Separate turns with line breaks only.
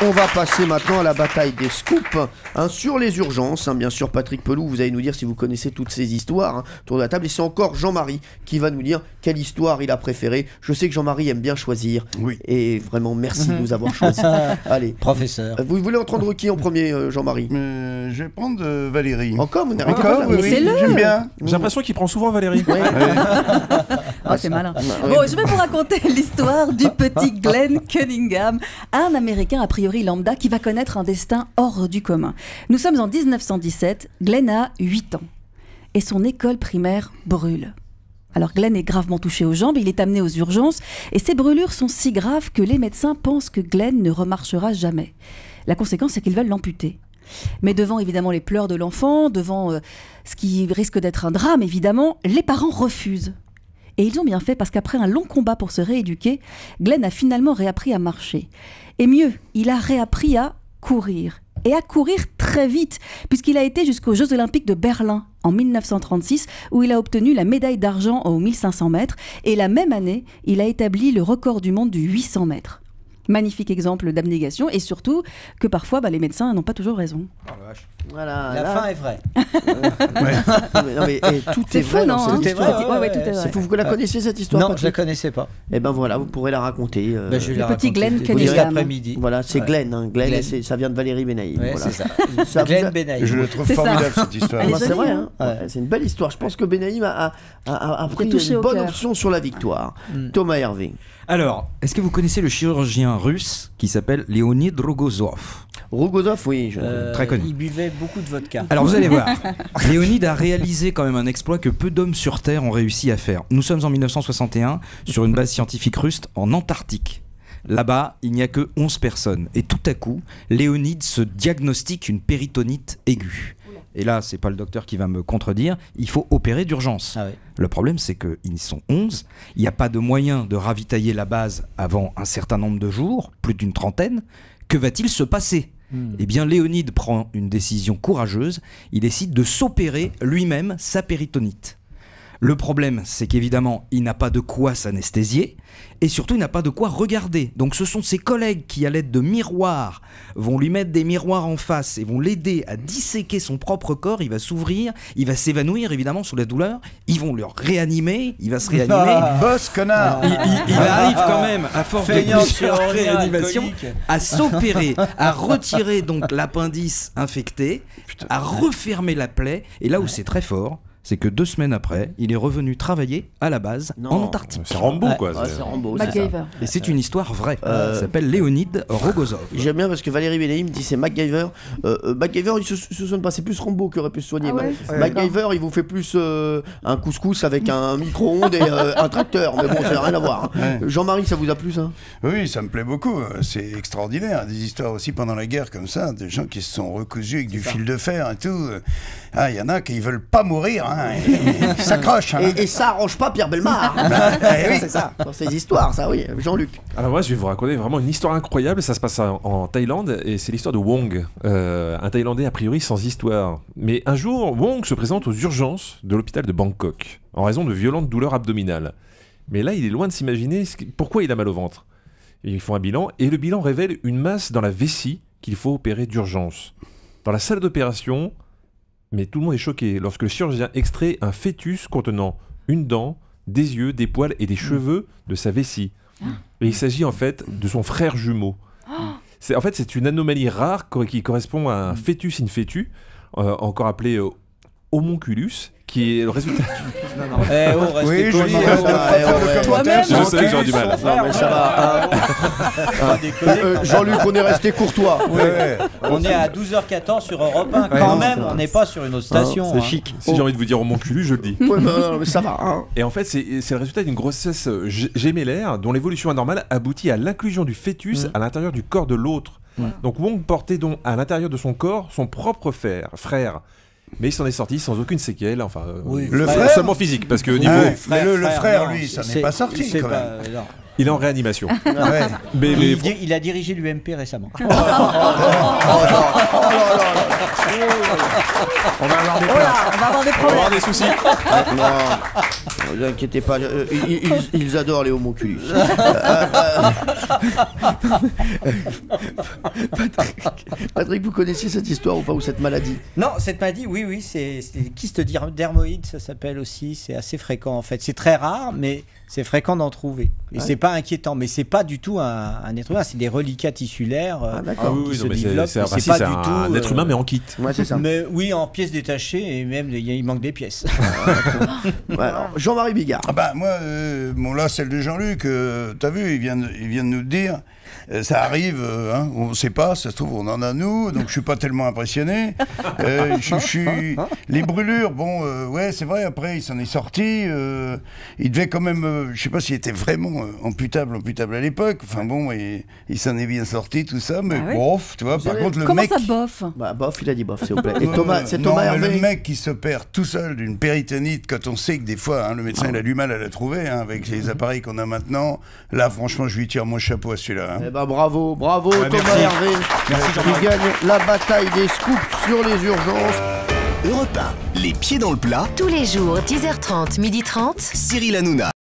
On va passer maintenant à la bataille des scoops sur les urgences. Bien sûr, Patrick Pelou, vous allez nous dire si vous connaissez toutes ces histoires autour de la table. Et c'est encore Jean-Marie qui va nous dire quelle histoire il a préférée. Je sais que Jean-Marie aime bien choisir. Oui. Et vraiment, merci de nous avoir choisi. Allez.
Professeur.
Vous voulez entendre qui en premier, Jean-Marie?
Je vais prendre Valérie.
Encore? Vous n'arrêtez
pas? Oui, j'aime bien.
J'ai l'impression qu'il prend souvent Valérie.
Ouais.
Oh, c'est malin. Bon, je vais vous raconter l'histoire du petit Glenn Cunningham, un Américain a priori lambda qui va connaître un destin hors du commun. Nous sommes en 1917, Glenn a 8 ans et son école primaire brûle. Alors Glenn est gravement touché aux jambes, il est amené aux urgences et ces brûlures sont si graves que les médecins pensent que Glenn ne remarchera jamais. La conséquence, c'est qu'ils veulent l'amputer. Mais devant évidemment les pleurs de l'enfant, devant ce qui risque d'être un drame évidemment, les parents refusent. Et ils ont bien fait parce qu'après un long combat pour se rééduquer, Glenn a finalement réappris à marcher. Et mieux, il a réappris à courir. Et à courir très vite, puisqu'il a été jusqu'aux Jeux Olympiques de Berlin en 1936, où il a obtenu la médaille d'argent aux 1500 mètres. Et la même année, il a établi le record du monde du 800 mètres. Magnifique exemple d'abnégation et surtout que parfois les médecins n'ont pas toujours raison.
Oh la vache.
Voilà,
la fin est vraie.
Tout est vrai dans cette histoire.
Ouais, tout est vrai.
Vous la connaissez cette histoire?
Non, je la connaissais pas.
Et ben voilà, vous pourrez la raconter.
Je vais
le petit Glenn Cunningham.
L'après-midi.
Voilà, c'est Glenn. Glenn, ça vient de Valérie Benaïm.
Ouais,
voilà.
c'est ça. Glenn Benaïm.
Je le trouve formidable cette histoire.
C'est vrai, c'est une belle histoire. Je pense que Benaïm a pris une bonne option sur la victoire. Thomas Hervé.
Alors, est-ce que vous connaissez le chirurgien russe qui s'appelle Leonid Rogozov?
Rogozov, oui,
très connu.
Il buvait beaucoup de vodka.
Alors vous allez voir, Léonid a réalisé quand même un exploit que peu d'hommes sur Terre ont réussi à faire. Nous sommes en 1961 sur une base scientifique russe en Antarctique. Là-bas, il n'y a que 11 personnes. Et tout à coup, Léonid se diagnostique une péritonite aiguë. Et là, c'est pas le docteur qui va me contredire, il faut opérer d'urgence.
Ah ouais.
Le problème, c'est qu'ils sont 11, il n'y a pas de moyen de ravitailler la base avant un certain nombre de jours, plus d'une trentaine. Que va-t-il se passer ? Eh bien, Léonid prend une décision courageuse, il décide de s'opérer lui-même sa péritonite. Le problème, c'est qu'évidemment, il n'a pas de quoi s'anesthésier et surtout, il n'a pas de quoi regarder. Donc, ce sont ses collègues qui, à l'aide de miroirs, vont lui mettre des miroirs en face et vont l'aider à disséquer son propre corps. Il va s'ouvrir, il va s'évanouir, évidemment, sous la douleur. Ils vont le réanimer, il va se réanimer.
Boss, connard.
Il arrive quand même, à force de plusieurs réanimations, à s'opérer, à retirer donc l'appendice infecté, à refermer la plaie. Et là où c'est très fort, c'est que 2 semaines après, il est revenu travailler à la base en Antarctique.
C'est Rambo, quoi.
C'est Rambo.
MacGyver.
Et c'est une histoire vraie. Il s'appelle Leonid Rogozov.
J'aime bien parce que Valérie Benaïm dit c'est MacGyver. MacGyver, il se soigne pas. C'est plus Rambo qui aurait pu se soigner. MacGyver, il vous fait plus un couscous avec un micro-ondes et un tracteur. Mais bon, ça n'a rien à voir. Jean-Marie, ça vous a plu, ça?
Oui, ça me plaît beaucoup. C'est extraordinaire. Des histoires aussi pendant la guerre comme ça, des gens qui se sont recousus avec du fil de fer et tout. Ah, il y en a qui veulent pas mourir. Ils s'accrochent.
Et ça arrange pas Pierre Bellemare. Oui, c'est ça. Dans ces histoires, ça, oui. Jean-Luc.
Alors moi, je vais vous raconter vraiment une histoire incroyable. Ça se passe en Thaïlande et c'est l'histoire de Wong, un Thaïlandais a priori sans histoire. Mais un jour, Wong se présente aux urgences de l'hôpital de Bangkok en raison de violentes douleurs abdominales. Mais là, il est loin de s'imaginer pourquoi il a mal au ventre. Ils font un bilan et le bilan révèle une masse dans la vessie qu'il faut opérer d'urgence. Dans la salle d'opération, mais tout le monde est choqué lorsque le chirurgien extrait un fœtus contenant une dent, des yeux, des poils et des cheveux de sa vessie. Et il s'agit en fait de son frère jumeau. C'est une anomalie rare qui correspond à un fœtus in fetu, encore appelé homunculus, qui est le résultat...
Oui, joli.
Toi-même,
je sais que j'aurais du mal.
Non, mais ça va. Jean-Luc, on est resté courtois.
On est à 12h14 sur Europe 1. Quand même, on n'est pas sur une autre station.
C'est chic.
Si j'ai envie de vous dire homunculus, je le dis.
Non, mais ça va.
Et en fait, c'est le résultat d'une grossesse gémellaire dont l'évolution anormale aboutit à l'inclusion du fœtus à l'intérieur du corps de l'autre. Donc Wong portait donc à l'intérieur de son corps son propre frère. Mais il s'en est sorti sans aucune séquelle, enfin,
le frère
seulement physique, parce que niveau...
le frère, lui, ça n'est pas sorti quand même.
Il est en réanimation.
Mais il a dirigé l'UMP récemment.
On va avoir des problèmes.
On va avoir des soucis.
Ne vous inquiétez pas, ils adorent les homonculus. Patrick, vous connaissiez cette histoire ou pas, ou cette maladie?
Non, cette maladie, oui, c'est kyste dermoïde, ça s'appelle aussi. C'est assez fréquent en fait. C'est très rare, mais c'est fréquent d'en trouver. Et c'est pas inquiétant, mais c'est pas du tout un être humain. C'est des reliquats tissulaires qui se développent.
C'est
pas du tout
un être humain, mais en kit.
Ouais, c'est ça.
Mais oui, en pièces détachées, et même il manque des pièces.
Ouais, alors, Jean-Marie Bigard.
Ah bah moi, bon là, celle de Jean-Luc, t'as vu, il vient de nous le dire. Ça arrive, hein, on ne sait pas, ça se trouve on en a nous, donc je suis pas tellement impressionné. Les brûlures, bon, ouais, c'est vrai. Après, il s'en est sorti. Il devait quand même, je sais pas s'il était vraiment amputable à l'époque. Enfin bon, il s'en est bien sorti, tout ça, mais bof, tu vois. Par contre, le
Comment
mec.
ça bof?
Bah, bof, il a dit bof, s'il vous plaît. Et Thomas, c'est Thomas
non, mais
Hervé.
le mec qui s'opère tout seul d'une péritonite, quand on sait que des fois, hein, le médecin il a du mal à la trouver, hein, avec les appareils qu'on a maintenant. Là, franchement, je lui tire mon chapeau à celui-là. Hein.
Eh ben, bravo, Thomas
merci.
Hervé,
Merci,
qui gagne la bataille des scoops sur les urgences.
Europe 1, les pieds dans le plat.
Tous les jours, 10h30, 12h30.
Cyril Hanouna.